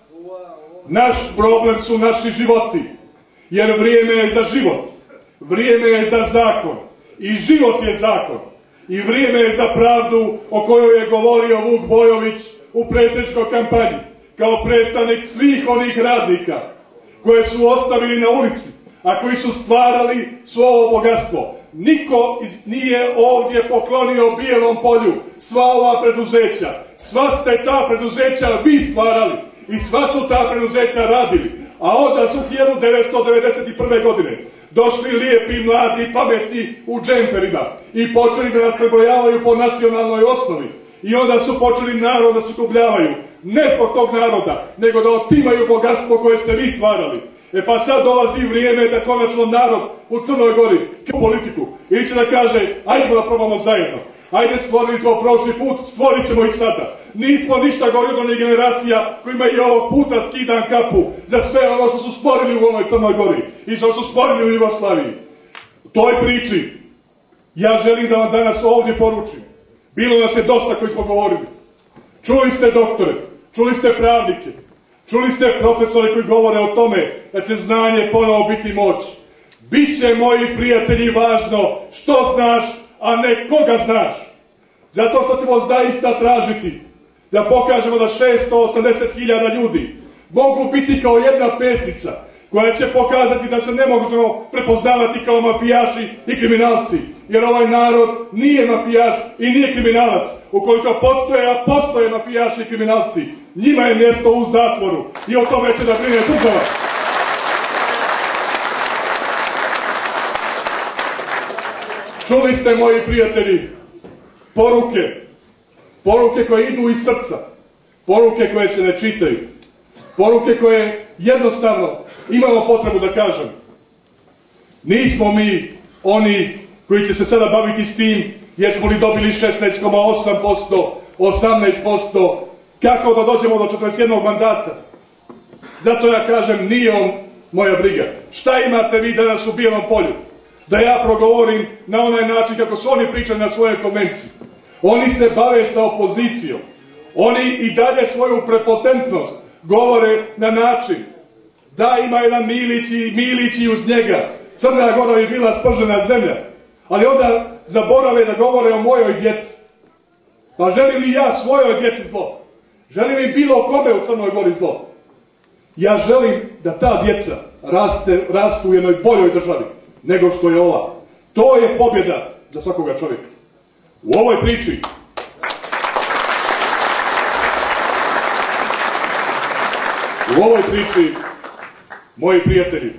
Naš problem su naši životi. Jer vrijeme je za život. Vrijeme je za zakon. I život je zakon. I vrijeme je za pravdu o kojoj je govorio Vuk Bojović u predsjedničkoj kampanji. Kao predstavnik svih onih radnika koje su ostavili na ulici, a koji su stvarali svo ovo bogatstvo. Niko nije ovdje poklonio Bijelom polju sva ova preduzeća. Sva ste ta preduzeća vi stvarali i sva su ta preduzeća radili. A onda su 1991. godine došli lijepi, mladi, pametni u džemperima i počeli da nas prebrojavaju po nacionalnoj osnovi. I onda su počeli narod da sukobljavaju. Ne zbog tog naroda, nego da otimaju bogatstvo koje ste vi stvarali. E pa sad dolazi vrijeme da konačno narod u Crnoj Gori politiku ili će da kaže, ajde da probamo zajedno. Ajde, stvorili smo prošli put, stvorit ćemo i sada. Nismo ništa gori od onih generacija kojima i ovog puta skidam kapu za sve ono što su stvorili u ovoj Crnoj Gori i što su stvorili u Jugoslaviji. U toj priči ja želim da vam danas ovdje poručim. Bilo nas je dosta koji smo govorili. Čuli ste doktore, čuli ste pravnike, čuli ste profesore koji govore o tome da će znanje ponovo biti moć. Biće, moji prijatelji, važno što znaš, a ne koga znaš. Zato što ćemo zaista tražiti da pokažemo da 680.000 ljudi mogu biti kao jedna pesnica koja će pokazati da se ne možemo prepoznavati kao mafijaši i kriminalci. Jer ovaj narod nije mafijaš i nije kriminalac. Ukoliko postoje, a postoje mafijaši i kriminalci, njima je mjesto u zatvoru i o tome će da brine država. Čuli ste, moji prijatelji, poruke koje idu iz srca, poruke koje se ne čitaju, poruke koje jednostavno imamo potrebu da kažem. Nismo mi oni koji će se sada baviti s tim jesmo li dobili 16,8%, 18%, kako da dođemo do 41. mandata. Zato ja kažem, nije on moja briga. Šta imate vi danas u Bijelom polju? Da ja progovorim na onaj način kako su oni pričali na svojoj konvenciji. Oni se bave sa opozicijom. Oni i dalje svoju prepotentnost govore na način da ima jedan Milić i uz njega Crna Gora bi bila spržena zemlja. Ali onda zaborave da govore o mojoj djeci. Pa želim li ja svojoj djeci zlo? Želim li bilo kome u Crnoj Gori zlo? Ja želim da ta djeca rastu u jednoj boljoj državi nego što je ova. To je pobjeda za svakoga čovjeka. U ovoj priči moji prijatelji,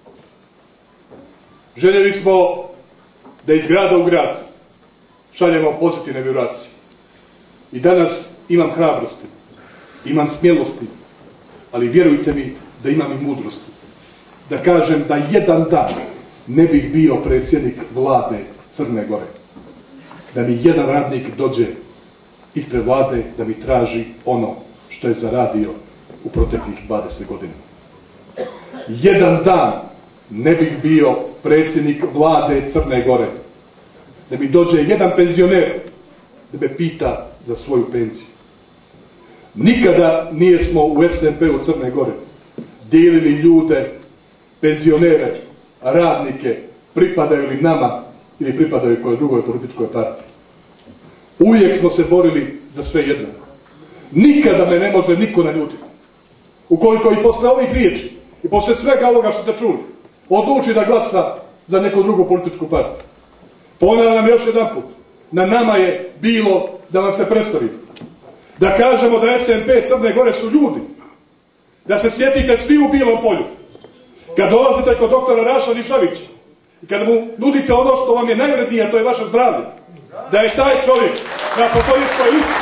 željeli smo da iz grada u grad šaljemo pozitivne vibracije. I danas imam hrabrosti, imam smjelosti, ali vjerujte mi da imam i mudrosti. Da kažem da jedan dan ne bih bio predsjednik vlade Crne Gore. Da mi jedan radnik dođe ispred vlade da mi traži ono što je zaradio u proteklih 20 godina. Jedan dan ne bih bio predsjednik vlade Crne Gore. Da mi dođe jedan penzioner da me pita za svoju penziju. Nikada nijesmo u SMP-u Crne Gore dijelili ljude, penzionere, radnike, pripadaju li nama ili pripadaju kojoj drugoj političkoj partiji. Uvijek smo se borili za sve jednako. Nikada me ne može niko naljutiti. Ukoliko i posle ovih riječi i posle svega ovoga što ste čuli odluči da glasa za neku drugu političku partiju. Ponavljam još jedan put. Na nama je bilo da vam se predstavimo. Da kažemo da SMP Crne Gore su ljudi. Da se sjetite svi u Bijelom polju. Kad dolazite kod doktora Raša Nišavića i kad mu nudite ono što vam je najvrednije, a to je vaše zdravlje. Da je taj čovjek na apostoličkoj listi.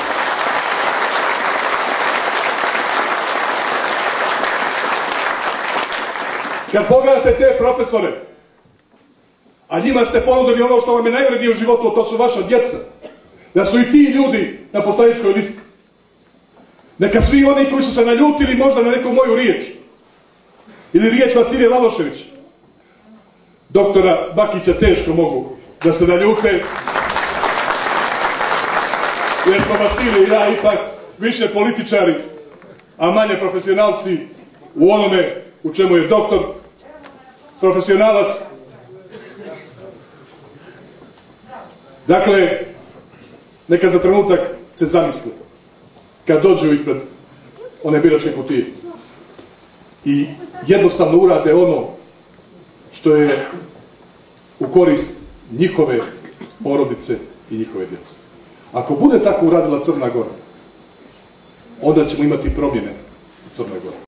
Kad pogledate te profesore, a njima ste ponudili ono što vam je najvrednije u životu, to su vaša djeca. Da su i ti ljudi na apostoličkoj listi. Neka svi oni koji su se naljutili možda na neku moju riječ. Ili riječ Vasilija Laloševića. Doktora Bakića teško mogu da se naljute. Jer smo Vasilije i ja ipak više političari a manje profesionalci u onome u čemu je doktor profesionalac. Dakle, neka za trenutak se zamisli kad dođu ispred one biračke kutije i jednostavno urade ono što je u korist njihove porodice i njihove djece. Ako bude tako uradila Crna Gora, onda ćemo imati promjene u Crnoj Gori.